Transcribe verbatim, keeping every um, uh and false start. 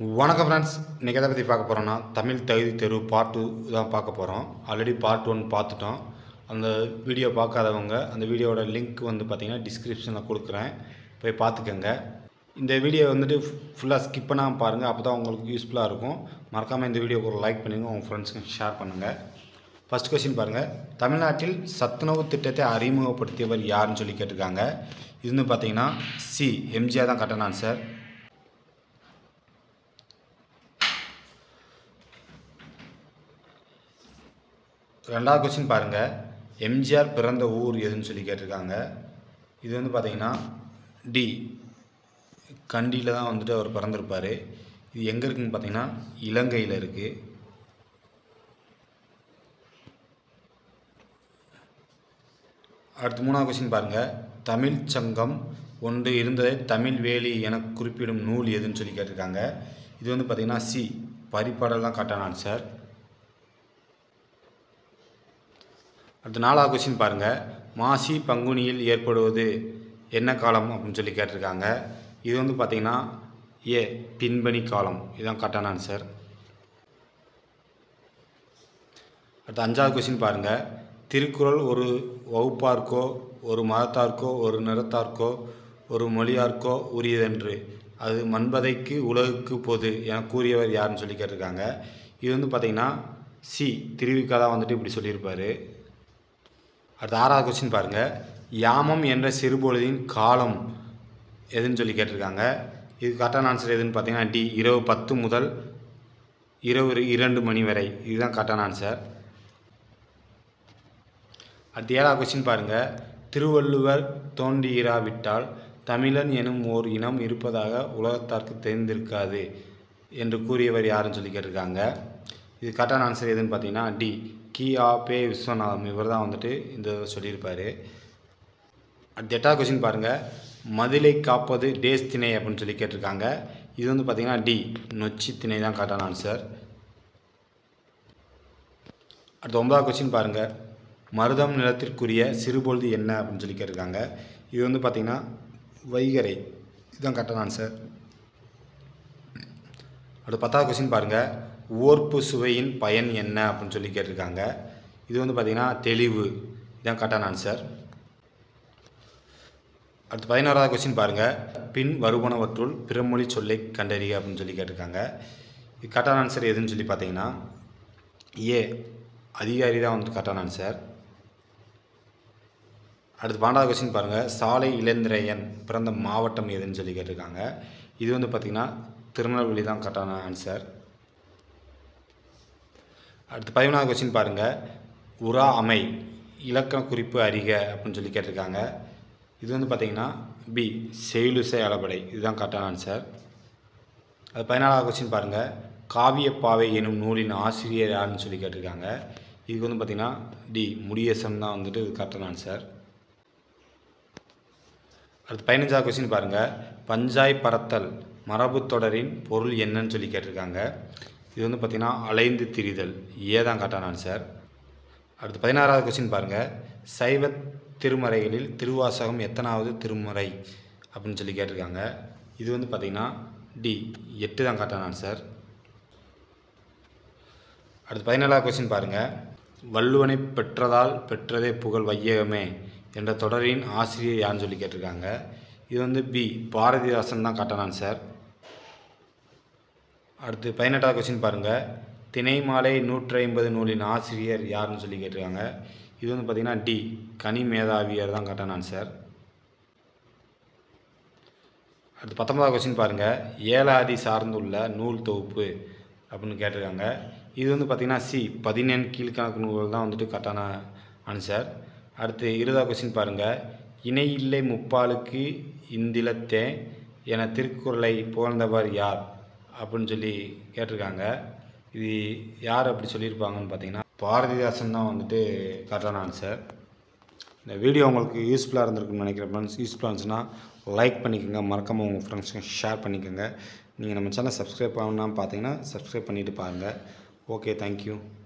வணக்கம் ஃப்ரெண்ட்ஸ், இன்றைக்கி எதை பற்றி பார்க்க போகிறோன்னா தமிழ் தகுதி தேர்வு பார்ட் டூ தான் பார்க்க போகிறோம். ஆல்ரெடி பார்ட் ஒன் பார்த்துட்டோம். அந்த வீடியோ பார்க்காதவங்க அந்த வீடியோவோட லிங்க் வந்து பார்த்திங்கன்னா டிஸ்கிரிப்ஷனில் கொடுக்குறேன், போய் பார்த்துக்கோங்க. இந்த வீடியோ வந்துட்டு ஃபுல்லாக ஸ்கிப் பண்ணாமல் பாருங்கள், அப்போ தான் உங்களுக்கு யூஸ்ஃபுல்லாக இருக்கும். மறக்காமல் இந்த வீடியோக்கு ஒரு லைக் பண்ணுங்கள், உங்கள் ஃப்ரெண்ட்ஸுக்கு ஷேர் பண்ணுங்கள். ஃபஸ்ட் கொஸ்டின் பாருங்கள். தமிழ்நாட்டில் சத்துணவு திட்டத்தை அறிமுகப்படுத்தியவர் யாருன்னு சொல்லி கேட்டிருக்காங்க. இது வந்து பார்த்திங்கன்னா சி எம்ஜிஆர் தான் கரெக்டான ஆன்சர். ரெண்டாவது கொஸ்டின் பாருங்கள். எம்ஜிஆர் பிறந்த ஊர் எதுன்னு சொல்லி கேட்டிருக்காங்க. இது வந்து பார்த்திங்கன்னா டி கண்டியில் தான் வந்துட்டு அவர் பிறந்திருப்பார். இது எங்கே இருக்குதுன்னு பார்த்திங்கன்னா இலங்கையில் இருக்குது. அடுத்து மூணாவது கொஸ்டின் பாருங்கள். தமிழ் சங்கம் ஒன்று இருந்ததை தமிழ் வேலி என குறிப்பிடும் நூல் எதுன்னு சொல்லி கேட்டிருக்காங்க. இது வந்து பார்த்திங்கன்னா சி பரிபாடல் தான் கரெக்டான ஆன்சர். அடுத்து நாலாவது கொஸ்டின் பாருங்கள். மாசி பங்குனியில் ஏற்படுவது என்ன காலம் அப்படின்னு சொல்லி கேட்டிருக்காங்க. இது வந்து பார்த்திங்கன்னா ஏ பின்பனி காலம், இதுதான் கரெக்டான ஆன்சர். அடுத்து அஞ்சாவது கொஸ்டின் பாருங்கள். திருக்குறள் ஒரு வகுப்பார்க்கோ ஒரு மதத்தார்க்கோ ஒரு நிறத்தார்க்கோ ஒரு மொழியார்க்கோ உரியதென்று அது மண்பதைக்கு உலகுக்கு பொது என கூறியவர் யாருன்னு சொல்லி கேட்டிருக்காங்க. இது வந்து பார்த்திங்கன்னா சி திருவிக்கா தான் வந்துட்டு இப்படி சொல்லியிருப்பார். அடுத்த ஆறாவது கொஸ்டின் பாருங்கள். யாமம் என்ற சிறுபொழுதின் காலம் எதுன்னு சொல்லி கேட்டிருக்காங்க. இது கரெக்டான ஆன்சர் எதுன்னு பார்த்தீங்கன்னா டி இரவு பத்து முதல் இரவு இரண்டு மணி வரை, இதுதான் கரெக்டான ஆன்சர். அடுத்த ஏழாவது கொஸ்டின் பாருங்கள். திருவள்ளுவர் தோன்றியிராவிட்டால் தமிழன் எனும் ஓர் இனம் இருப்பதாக உலகத்தாருக்கு தெரிந்திருக்காது என்று கூறியவர் யாருன்னு சொல்லி கேட்டிருக்காங்க. இது கரெக்டான ஆன்சர் எதுன்னு பார்த்தீங்கன்னா டி கி ஆ பே விஸ்வநாதம், இவர் தான் வந்துட்டு இந்த சொல்லியிருப்பார். அடுத்த எட்டாவது கொஸ்டின் பாருங்கள். மதிலை காப்பது டேஸ் திணை அப்படின்னு சொல்லி கேட்டிருக்காங்க. இது வந்து பார்த்திங்கன்னா டி நொச்சி திணை தான் கரெக்டான ஆன்சர். அடுத்த ஒன்பதாவது கொஸ்டின் பாருங்கள். மருதம் நிலத்திற்குரிய சிறுபொழுது என்ன அப்படின்னு சொல்லி கேட்டிருக்காங்க. இது வந்து பார்த்திங்கன்னா வைகரை, இதுதான் கரெக்டான ஆன்சர். அடுத்த பத்தாவது கொஸ்டின் பாருங்கள். ஓர்ப்பு சுவையின் பயன் என்ன அப்படின்னு சொல்லி கேட்டிருக்காங்க. இது வந்து பார்த்திங்கன்னா தெளிவு, இதுதான் கரெக்டான ஆன்சர். அடுத்து பதினோராவது கொஸ்டின் பாருங்கள். பின் வருவனவற்றுள் பிறமொழி சொல்லை கண்டறிக அப்படின்னு சொல்லி கேட்டிருக்காங்க. இது கரெக்டான ஆன்சர் எதுன்னு சொல்லி பார்த்தீங்கன்னா ஏ அதிகாரி தான் வந்து கரெக்டான ஆன்சர். அடுத்து பன்னெண்டாவது கொஸ்டின் பாருங்கள். சாலை இளந்திரையன் பிறந்த மாவட்டம் எதுன்னு சொல்லி கேட்டிருக்காங்க. இது வந்து பார்த்திங்கன்னா திருநெல்வேலி தான் கரெக்டான ஆன்சர். அடுத்து பதிமூணாவது கொஸ்டின் பாருங்கள். உரா அமை இலக்கண குறிப்பு அறிக அப்படின்னு சொல்லி கேட்டிருக்காங்க. இது வந்து பார்த்திங்கன்னா பி செயலுசை அளபடை, இதுதான் கரெக்டான ஆன்சர். அது பதினாலாவது கொஸ்டின் பாருங்கள். காவியப்பாவை எனும் நூலின் ஆசிரியர் யாருன்னு சொல்லி கேட்டிருக்காங்க. இதுக்கு வந்து பார்த்திங்கன்னா டி முடியசன் தான் வந்துட்டு இது கரெக்டான ஆன்சர். அடுத்து பதினஞ்சாவது கொஸ்டின் பாருங்கள். பஞ்சாய் பரத்தல் மரபு தொடரின் பொருள் என்னன்னு சொல்லி கேட்டிருக்காங்க. இது வந்து பார்த்திங்கன்னா அலைந்து திரிதல், ஏதான் கரெக்டான ஆன்சர். அடுத்து பதினாறாவது கொஸ்டின் பாருங்கள். சைவ திருமறைகளில் திருவாசகம் எத்தனாவது திருமுறை அப்படின்னு சொல்லி கேட்டிருக்காங்க. இது வந்து பார்த்திங்கன்னா டி எட்டு தான் கரெக்டான ஆன்சர். அடுத்து பதினேழாவது கொஸ்டின் பாருங்கள். வள்ளுவனை பெற்றதால் பெற்றதே புகழ் வையகமே என்ற தொடரின் ஆசிரியர் யாருன்னு சொல்லி கேட்டிருக்காங்க. இது வந்து பி பாரதிதாசன் தான் கரெக்டான ஆன்சர். அடுத்து பதினெட்டாவது கொஸ்டின் பாருங்கள். திணைமாலை நூற்றி ஐம்பது நூலின் ஆசிரியர் யாருன்னு சொல்லி கேட்டிருக்காங்க. இது வந்து பார்த்திங்கன்னா டி கனி மேதாவியர் தான் கரெக்டான ஆன்சர். அடுத்து பத்தொன்பதாவது கொஸ்டின் பாருங்கள். ஏழாதி சார்ந்துள்ள நூல் தொகுப்பு அப்படின்னு கேட்டிருக்காங்க. இது வந்து பார்த்திங்கன்னா சி பதினெண் கீழ்கணக்கு நூல்கள் தான் வந்துட்டு கரெக்டான ஆன்சர். அடுத்து இருபதாவது கொஸ்டின் பாருங்கள். இணை இல்லை முப்பாலுக்கு இந்திலத்தே என திருக்குறளை புகழ்ந்தவர் யார் அப்படின்னு சொல்லி கேட்டிருக்காங்க. இது யார் அப்படி சொல்லியிருப்பாங்கன்னு பார்த்தீங்கன்னா பாரதிதாசன் தான் வந்துட்டு கரெக்டான ஆன்சர். இந்த வீடியோ உங்களுக்கு யூஸ்ஃபுல்லாக இருந்திருக்குன்னு நினைக்கிறேன் ஃப்ரெண்ட்ஸ். யூஸ்ஃபுல்லாக இருந்துச்சுன்னா லைக் பண்ணிக்கோங்க, மறக்காமல் உங்கள் ஃப்ரெண்ட்ஸுக்கு ஷேர் பண்ணிக்கோங்க. நீங்கள் நம்ம சேனல் சப்ஸ்கிரைப் பண்ணாமல் பார்த்தீங்கன்னா சப்ஸ்கிரைப் பண்ணிவிட்டு பாருங்கள். Okay, thank you.